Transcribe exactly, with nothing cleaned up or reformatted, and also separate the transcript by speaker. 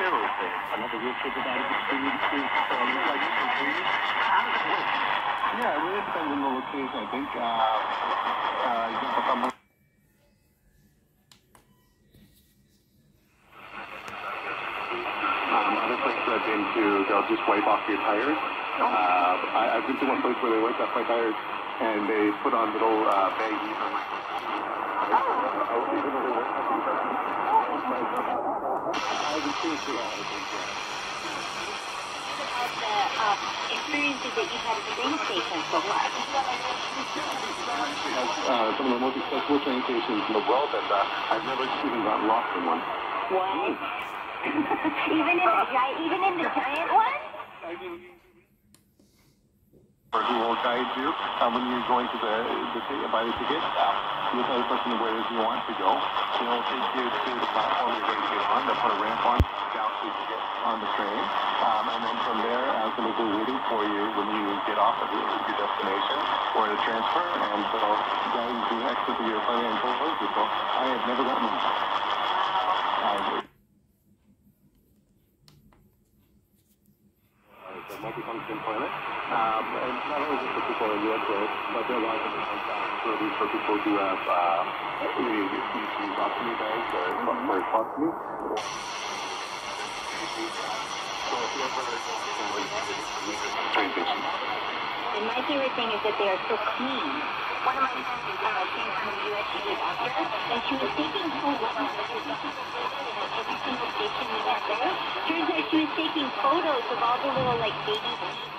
Speaker 1: aerospace. Another real trip about it is uh, like yeah, it really depends on the location. I think, uh, uh, example, some Um, other places I've been to, they'll just wipe off your tires. Uh, I, I've been to one place where they wiped off my tires and they put on little uh, baggies.
Speaker 2: About the um, experiences that you've had at the train station so far.
Speaker 1: Uh, some of the most accessible train stations in the world, and uh, I've never even gotten lost in one.
Speaker 2: What? even in the giant, even in the giant one?
Speaker 1: Or who will guide you uh, when you're going to the, the ticket, buy the ticket. Uh, you'll tell the person where it is you want to go. They'll take you to the platform you're going to get on. They'll put a ramp on down so you can get on the train. Um, and then from there, uh, somebody will be waiting for you when you get off at your, your destination or the transfer. And so guys do exit to your financial closure. So I have never gotten one. Uh, It's a multifunction toilet. Um, and not only just for people in wheelchairs, but there are a lot of different facilities for people who have uh, really use ostomy bags or for colostomy. So if you ever train station.
Speaker 2: And my favorite thing is that they are so clean. One of my friends uh, came from the U S, she was a doctor, and she was taking photos of every single station we went there. Turns out she was taking photos of all the little, like, baby